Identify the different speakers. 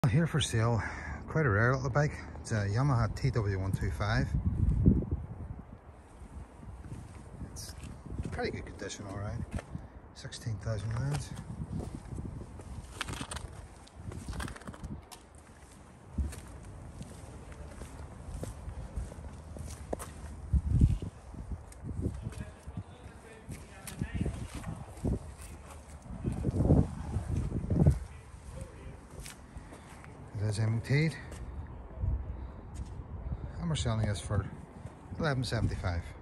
Speaker 1: Here for sale, quite a rare little bike. It's a Yamaha TW125. It's pretty good condition, alright. 16,000 miles. It is MOT'd, and we're selling this for $11.75.